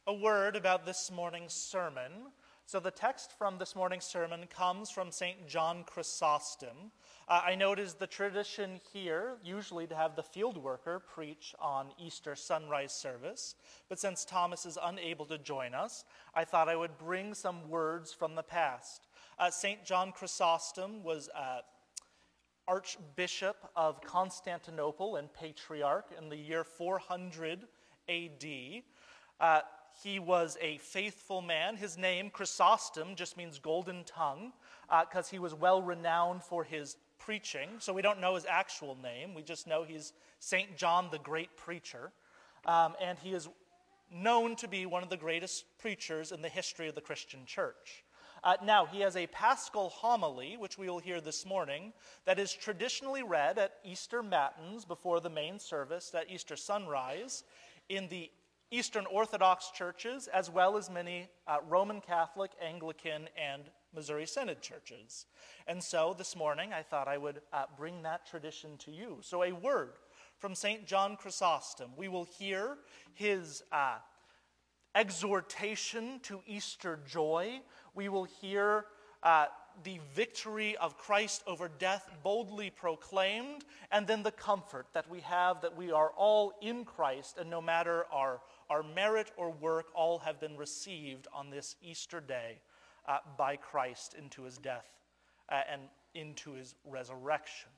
A word about this morning's sermon. So the text from this morning's sermon comes from St. John Chrysostom. I know it is the tradition here, usually to have the field worker preach on Easter sunrise service, but since Thomas is unable to join us, I thought I would bring some words from the past. St. John Chrysostom was Archbishop of Constantinople and Patriarch in the year 400 A.D. He was a faithful man. His name, Chrysostom, just means golden tongue, because he was well renowned for his preaching. So we don't know his actual name. We just know he's St. John the Great Preacher. And he is known to be one of the greatest preachers in the history of the Christian church. Now, he has a Paschal homily, which we will hear this morning, that is traditionally read at Easter Matins before the main service, at Easter sunrise, in the Eastern Orthodox churches, as well as many Roman Catholic, Anglican, and Missouri Synod churches. And so this morning, I thought I would bring that tradition to you. So a word from St. John Chrysostom. We will hear his exhortation to Easter joy. We will hear the victory of Christ over death boldly proclaimed, and then the comfort that we have that we are all in Christ, and no matter our merit or work, all have been received on this Easter day by Christ into his death and into his resurrection.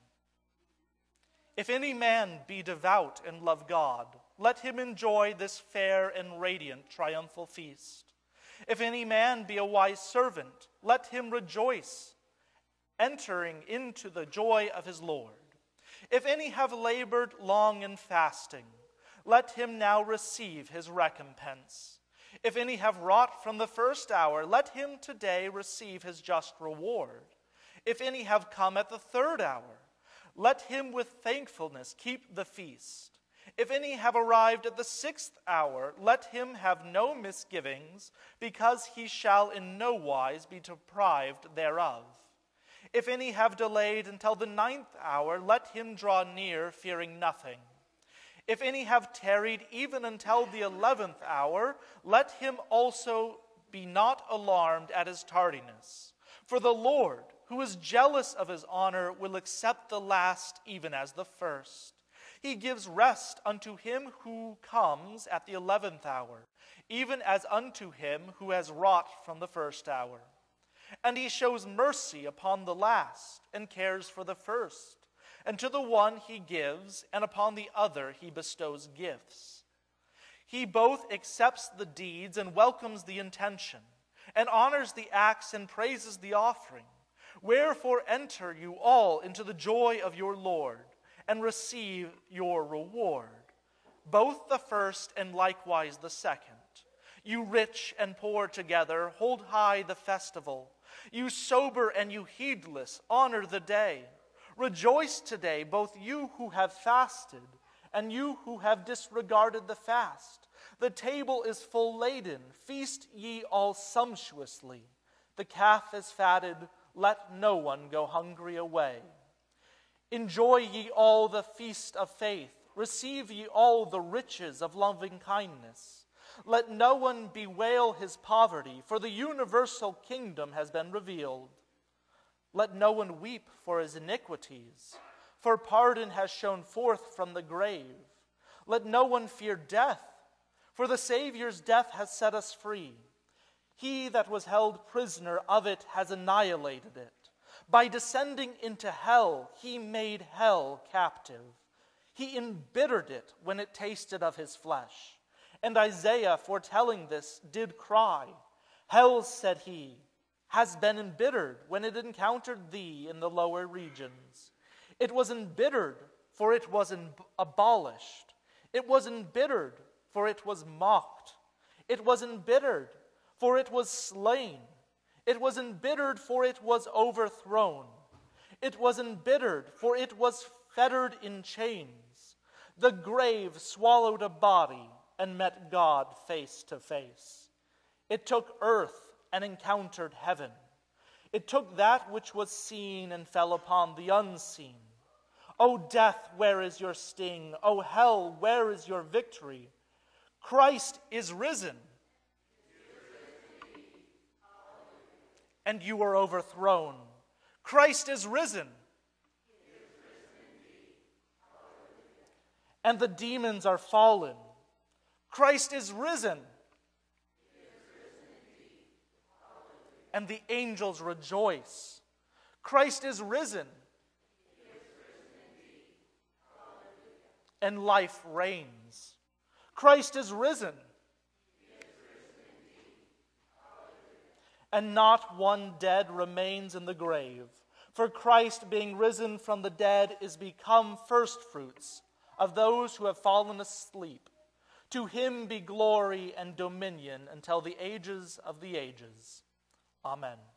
If any man be devout and love God, let him enjoy this fair and radiant triumphal feast. If any man be a wise servant, let him rejoice, entering into the joy of his Lord. If any have labored long in fasting, let him now receive his recompense. If any have wrought from the first hour, let him today receive his just reward. If any have come at the third hour, let him with thankfulness keep the feast. If any have arrived at the 6th hour, let him have no misgivings, because he shall in no wise be deprived thereof. If any have delayed until the 9th hour, let him draw near, fearing nothing. If any have tarried even until the 11th hour, let him also be not alarmed at his tardiness. For the Lord, who is jealous of his honor, will accept the last even as the first. He gives rest unto him who comes at the 11th hour, even as unto him who has wrought from the first hour. And he shows mercy upon the last, and cares for the first. And to the one he gives, and upon the other he bestows gifts. He both accepts the deeds and welcomes the intention, and honors the acts and praises the offering. Wherefore enter you all into the joy of your Lord, and receive your reward, both the first and likewise the second. You rich and poor together, hold high the festival. You sober and you heedless, honor the day. Rejoice today, both you who have fasted and you who have disregarded the fast. The table is full laden, feast ye all sumptuously. The calf is fatted, let no one go hungry away. Enjoy ye all the feast of faith. Receive ye all the riches of loving kindness. Let no one bewail his poverty, for the universal kingdom has been revealed. Let no one weep for his iniquities, for pardon has shone forth from the grave. Let no one fear death, for the Savior's death has set us free. He that was held prisoner of it has annihilated it. By descending into hell, he made hell captive. He embittered it when it tasted of his flesh. And Isaiah, foretelling this, did cry, Hell, said he, has been embittered when it encountered thee in the lower regions. It was embittered, for it was abolished. It was embittered, for it was mocked. It was embittered, for it was slain. It was embittered, for it was overthrown. It was embittered, for it was fettered in chains. The grave swallowed a body and met God face to face. It took earth and encountered heaven. It took that which was seen and fell upon the unseen. O death, where is your sting? O hell, where is your victory? Christ is risen. and you were overthrown. Christ is risen. And the demons are fallen. Christ is risen. And the angels rejoice. Christ is risen. And life reigns. Christ is risen. And not one dead remains in the grave. For Christ, being risen from the dead, is become firstfruits of those who have fallen asleep. To him be glory and dominion until the ages of the ages. Amen.